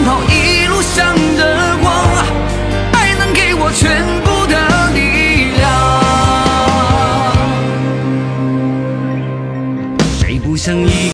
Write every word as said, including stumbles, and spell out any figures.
跑，一路向着光，爱能给我全部的力量。谁不想一